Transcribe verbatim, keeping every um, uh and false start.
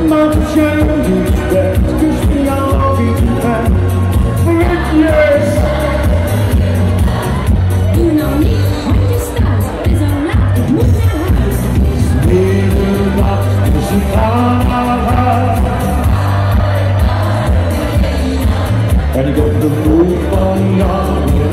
not change that, cause we are walking back for it, yes. You know me, when you start, there's a lot to move that house. Still not to see how. And you got the move on your